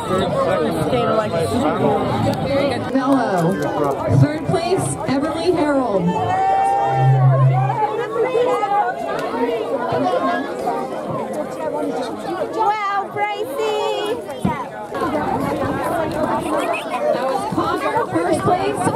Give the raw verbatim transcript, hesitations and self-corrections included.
Mello. Third place, Everly Harold. Wow, Brycey! That was Connor, first place.